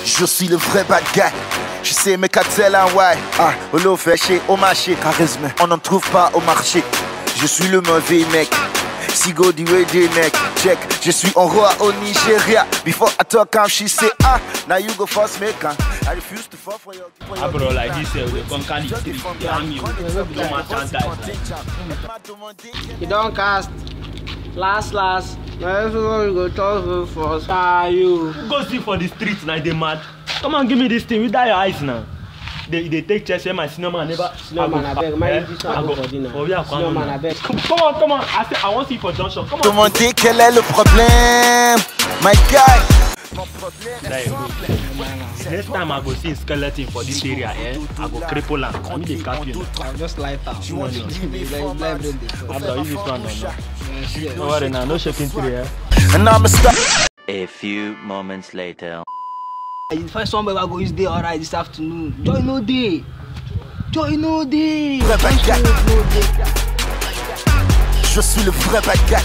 Je suis le vrai bad guy. Je sais mes cartels en why. Au lot fait chez au marché. Charisme, on n'en trouve pas au marché. Je suis le mauvais mec. Sigo the way they neck. Check, je suis un roi au Nigeria. Before I talk, she say now you go first make I refuse to fall for your. Bro, like this, they come carry You don't cast. Last. Now everyone go talk first. You go see for the streets now, they mad. Come on, give me this thing. You die your eyes now. They take chess where my senior man never. Senior man, I beg. My this one go for dinner. Senior man, I beg. Come on. I say I want to see for junction. Come on. Demandez quel est le problème, my guy. Next time I go see a skeleton for this area, I go cripple am. I mean they cap you. I'll just light out. Bro, use this one now. No worry now, no shaking tree. And I'm a star. A few moments later. You find somebody who go use day alright this afternoon. Joy no day. Vrai bad guy. Je suis le vrai bad guy.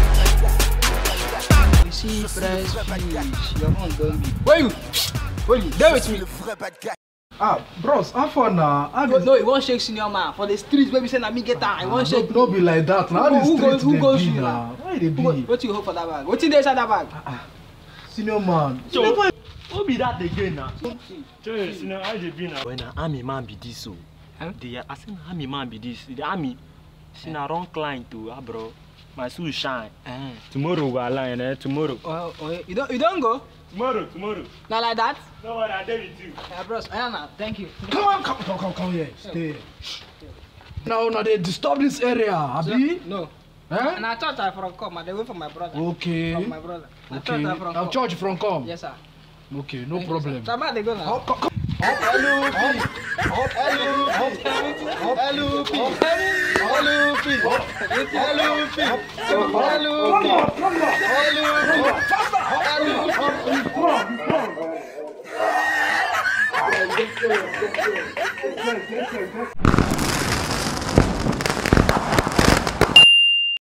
You see fresh fish. Your mom don't be. Where you? There with me. Le vrai bad guy. Bros, how far now? No, you won't shake senior man. For the streets where we say na me get time. I won't shake. Don't be like that. Now Who goes you now? Why they be? What you hope for that bag? What's in there inside that bag? Senior man. So, who be that again now? Senior, how they be now? When an army man be this so, the army man be this. The army, see na wrong client to bro. My soul shine. Tomorrow we align, tomorrow. You don't go? Tomorrow. Not like that? No worry, I dare with you. Yeah, bros. Now, thank you. Come here. Stay. Now they disturb this area, Abi? No. And I thought I from come. They wait for my brother. Okay. From my brother. Okay. Now church from come. Yes, sir. Okay, no problem. So they go now. Hello.